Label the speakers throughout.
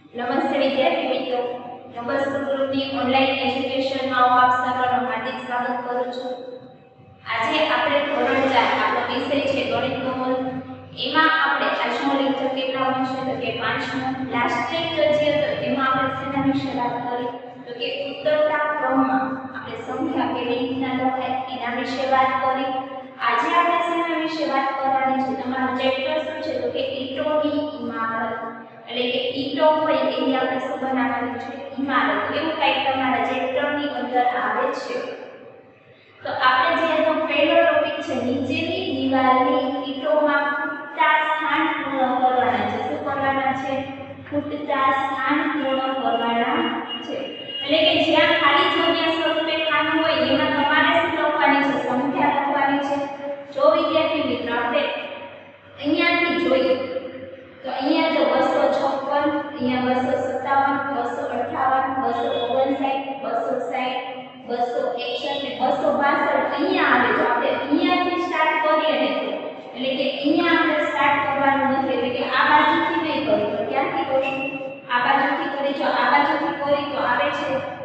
Speaker 1: નમસ્તે વિદ્યાર્થી મિત્રો, નંબર સ્કૂલ ગ્રુપની ઓનલાઈન એજ્યુકેશનમાં હું આપ સર્વનું હાર્દિક સ્વાગત કરું છું। આજે આપણે ધોરણ 4 આપણો વિષય છે ગણિતનો મૂળ। એમાં આપણે આજનો લેક્ચર કેટલામો છે તો કે 5મો। લાસ્ટ લેક્ચર જે હતો એમાં આપણે શેના વિશે વાત કરી તો કે ઉત્તરતા ક્રમમાં આપણે સંખ્યા કેવી રીતના લખાય એના વિશે વાત કરી। આજે આપણે શેના વિશે વાત કરવાની છે, તમારું ચેપ્ટર શું છે તો કે ઈંટોની ઇમારત, એટલે કે ઈંટો હોય એની આપણે શું બનાવવાની છે ઇમારત, એવું કંઈક તમારા ચેપ્ટરની અંદર આવે છે। તો આપણે જે તો પહેલો ટોપિક છે નીચેની દિવાલની ઈંટોમાં ખૂટતા સ્થાન પૂર્ણ કરવાના છે। શું કરવાના છે? ખૂટતા સ્થાન પૂર્ણ કરવાના છે, એટલે કે જ્યાં ખાલી જગ્યા સ્વરૂપે ખાનું હોય એમાં તમારે શું લખવાની છે? સંખ્યા લખવાની છે। જો વિદ્યાર્થી મિત્રો આપણે અહીંયાથી જોઈએ તો અહીંયા જો 256, અહીંયા 257, 258, 259, 260, 261, 261 ને 262 અહીંયા આવે। તો આપણે અહીંયાથી સ્ટાર્ટ કરીએ ને એટલે કે અહીંયા આપણે સ્ટાર્ટ કરવાનું નથી, એટલે કે આ બાજુથી નહીં કરીએ તો ક્યાંથી કરશું? આ બાજુથી કરી। જો આ બાજુથી કરી તો આવે છે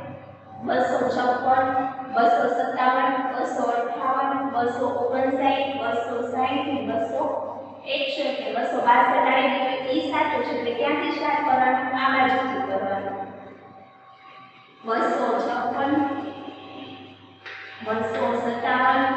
Speaker 1: 256, 257, 258, 259, 260, 261 ને 262 આવી ગયું। એ સાચું છે, એટલે ક્યાંથી સ્ટાર્ટ કરવાનું? આ બાજુથી કરવાનું। 256, 257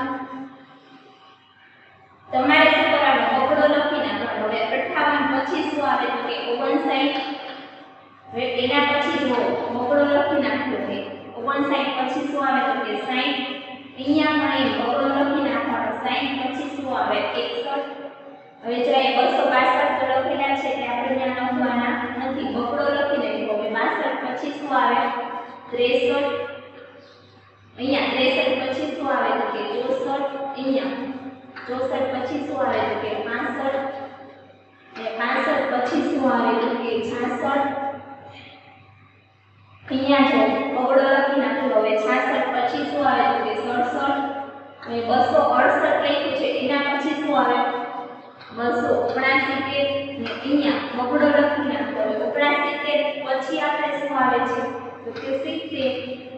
Speaker 1: તમારે શું કરવાનું? બગડો લખી નાખવાનો। હવે 58 પછી શું આવે તો કે 59। હવે એના પછી જો બગડો લખી નાખ્યો છે 59 પછી શું આવે તો કે 60। અહીંયા પણ એ બગડો લખી નાખવાનો। 60 પછી શું આવે? 61। હવે જો એ 262 તો લખેલા છે એટલે આપણે ત્યાં લખવાના નથી, બગડો લખી નાખ્યો। હવે 62 પછી શું આવે? 63। અહીંયા 63 પછી શું આવે તો કે 64। અહીંયા 64 પછી શું આવે તો કે 65। અને 65 પછી શું આવે તો કે 66। અહીંયા જો બગડો લખી નાખ્યો। હવે 66 પછી શું આવે તો કે 67। હવે 268 લખ્યું છે એના પછી શું આવે? 279 ને અહીંયા બગડો લખી નાખ્યો। હવે 79 પછી આપણે શું આવે છે તો કે 70।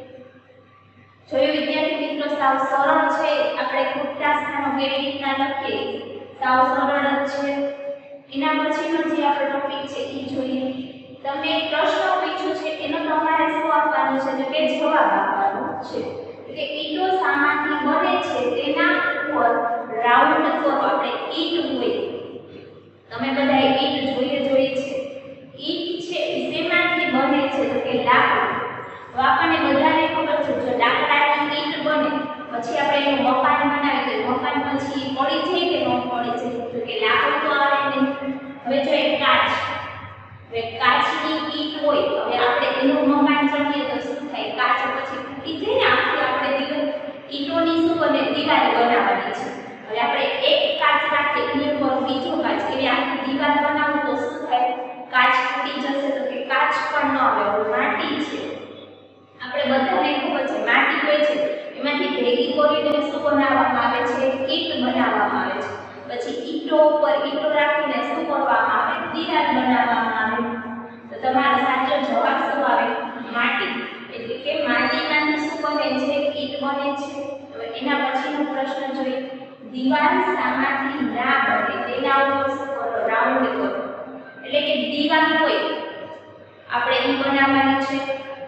Speaker 1: જોયું વિદ્યાર્થી મિત્રો, સાવ સરળ છે। આપણે ખૂટતા સ્થાનો કેવી રીતના લખીએ સાવ સરળ જ છે। એના પછીનો જે આપણો ટોપિક છે એ જોઈએ। તમને એક પ્રશ્ન પૂછ્યો છે એનો તમારે શું આપવાનું છે તો કે જવાબ આપવાનો છે કે ઈંટો શામાંથી બને છે તેના ઉપર રાઉન્ડ કરો। આપણે ઈંટ હોય, તમે બધા ઈંટ જોઈ છે, ઈંટ છે એ શેમાંથી બને છે તો કે લાકડું। તો આપણને બધાને ખબર છે જો લાકડાની ઈંટ બને પછી આપણે એનું મકાન બનાવીએ તો મકાન પછી પડી જાય કે ન પડી જાય તો કે લાકડું તો આવે નહીં। હવે જો એક કાચ, હવે કાચની ઈંટ હોય, હવે આપણે એનું મકાન ચણીએ તો શું થાય? કાચ પછી તૂટી જાય ને, આખી આપણે ઈંટોની શું બને? દીવાલ બનાવવાની છે। હવે આપણે એક કાચ રાખીએ એની ઉપર બીજો કાચ, એવી આખી દીવાલ બનાવો તો શું થાય? કાચ તૂટી જશે તો કે કાચ પણ ન આવે। માટી છે, આપણે બધાને ખબર છે માટી હોય છે એમાંથી ભેગી કરીને શું બનાવવામાં આવે છે? ઈંટ બનાવવામાં આવે છે। પછી ઈંટો ઉપર ઈંટો રાખીને શું કરવામાં આવે? દીવાલ બનાવવામાં આવે। તો તમારો સાચો જવાબ શું આવે? માટી, એટલે કે માટીમાંથી શું બને છે? ઈંટ બને છે। હવે એના પછીનો પ્રશ્ન જોઈએ, દીવાલ શામાંથી ના બને તેના ઉપર શું કરો? રાઉન્ડ કરો। એટલે કે દીવાલ હોય આપણે એ બનાવવાની છે,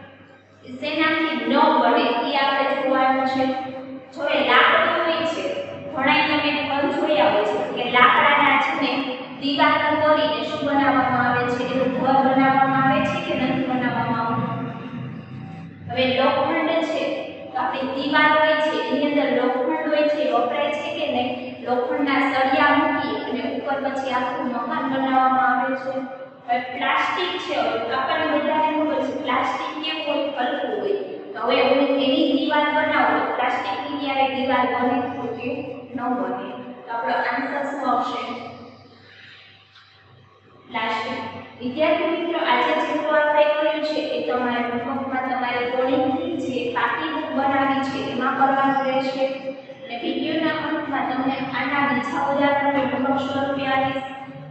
Speaker 1: શેનાથી ન બને એ આપણે જોવાનું છે। જો એ લાકડું હોય છે, ઘણા તમે પણ જોયા હોય છે કે લાકડાના છે ને દીવાલ કરીને શું બનાવવામાં આવે છે? એનું ઘર બનાવવામાં આવે છે કે નથી બનાવવામાં આવતું? હવે લોખંડ છે તો આપણી દીવાલ હોય છે એની અંદર લોખંડ હોય છે, વપરાય છે કે નહીં? લોખંડના સળિયા મૂકી અને ઉપર પછી આખું મકાન બનાવવામાં આવે છે। હવે પ્લાસ્ટિક છે, આપણને બધાને ખબર છે પ્લાસ્ટિક કેવું હોય? હલકું હોય। તો હવે એની દીવાલ બનાવો તો પ્લાસ્ટિકની ક્યારે દીવાલ બને તો કે ન બને। તો આપણો આન્સર શું આવશે? પ્લાસ્ટિક। વિદ્યાર્થી મિત્રો, આજે જેટલું આપણે કર્યું છે એ તમારે હોમવર્કમાં તમારે ગણિતની જે પાકી બુક બનાવી છે એમાં કરવાનું રહેશે। અને વિડીયોના અંતમાં તમને આના બીજા ઉદાહરણનો હોમવર્ક સ્વરૂપે આપીશ।